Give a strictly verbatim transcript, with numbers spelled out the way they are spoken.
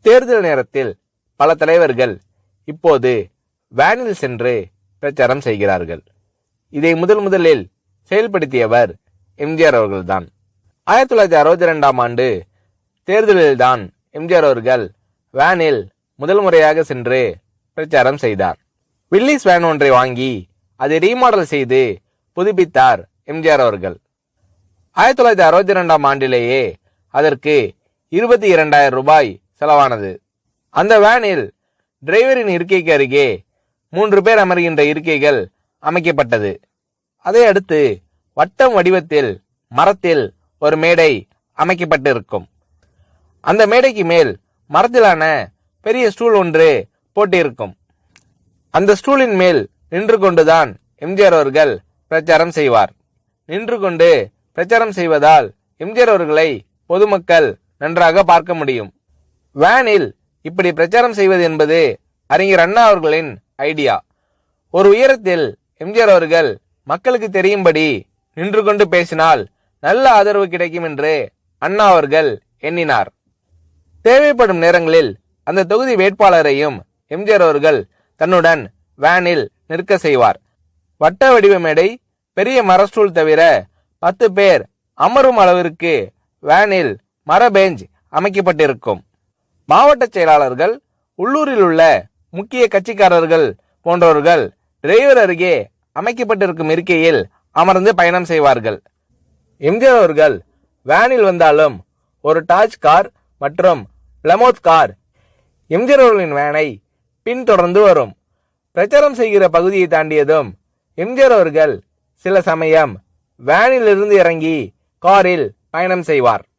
தேர்தல் நேரத்தில் பல தலைவர்கள் இப்போது வேனில் சென்று பிரச்சாரம் செய்கிறார்கள். இதை முதல் முதலில் செயல்படுத்தியவர் எம்ஜிஆர் அவர்கள்தான். ஆயிரத்தி தொள்ளாயிரத்தி அறுபத்தி இரண்டாம் ஆண்டு தேர்தலில்தான் எம்ஜிஆர் அவர்கள் வேனில் முதல் முறையாக சென்று பிரச்சாரம் செய்தார். வில்லிஸ் வேன் ஒன்றை வாங்கி அதை ரீமாடல் செய்து புதுப்பித்தார் எம்ஜிஆர் அவர்கள். ஆயிரத்தி தொள்ளாயிரத்தி அறுபத்தி இரண்டாம் ஆண்டிலேயே அதற்கு இருபத்தி இரண்டாயிரம் ரூபாய் செலவானது. அந்த வேனில் டிரைவரின் இருக்கைக்கு அருகே மூன்று பேர் அமர்கின்ற இருக்கைகள் அமைக்கப்பட்டது. அதை அடுத்து வட்டம் வடிவத்தில் மரத்தில் ஒரு மேடை அமைக்கப்பட்டிருக்கும். அந்த மேடைக்கு மேல் மரத்திலான பெரிய ஸ்டூல் ஒன்று போட்டிருக்கும். அந்த ஸ்டூலின் மேல் நின்று கொண்டுதான் எம்ஜிஆர் அவர்கள் பிரச்சாரம் செய்வார். நின்று கொண்டு பிரச்சாரம் செய்வதால் எம்ஜிஆர் அவர்களை பொதுமக்கள் நன்றாக பார்க்க முடியும். வேனில் இப்படி பிரச்சாரம் செய்வது என்பது அறிஞர் அண்ணா அவர்களின் ஐடியா. ஒரு உயரத்தில் எம்ஜிஆர் அவர்கள் மக்களுக்கு தெரியும்படி நின்று கொண்டு பேசினால் நல்ல ஆதரவு கிடைக்கும் என்று அண்ணா அவர்கள் எண்ணினார். தேவைப்படும் நேரங்களில் அந்த தொகுதி வேட்பாளரையும் எம்ஜிஆர் அவர்கள் தன்னுடன் வேனில் நிற்க செய்வார். வட்ட வடிவ மேடை, பெரிய மரஸ்டூல் தவிர பத்து பேர் அமரும் அளவிற்கு வேனில் மர பெஞ்ச் அமைக்கப்பட்டிருக்கும். மாவட்ட செயலாளர்கள், உள்ளூரில் உள்ள முக்கிய கட்சிக்காரர்கள் போன்றவர்கள் டிரைவர் அருகே அமைக்கப்பட்டிருக்கும் இருக்கையில் அமர்ந்து பயணம் செய்வார்கள். எம்ஜிஆர் அவர்கள் வேனில் வந்தாலும் ஒரு டார்ச் கார் மற்றும் பிளமோத் கார் எம்ஜிஆர் அவர்களின் வேனை பின்தொடர்ந்து வரும். பிரச்சாரம் செய்கிற பகுதியை தாண்டியதும் எம்ஜிஆர் அவர்கள் சில சமயம் வேனில் இருந்து இறங்கி காரில் பயணம் செய்வார்.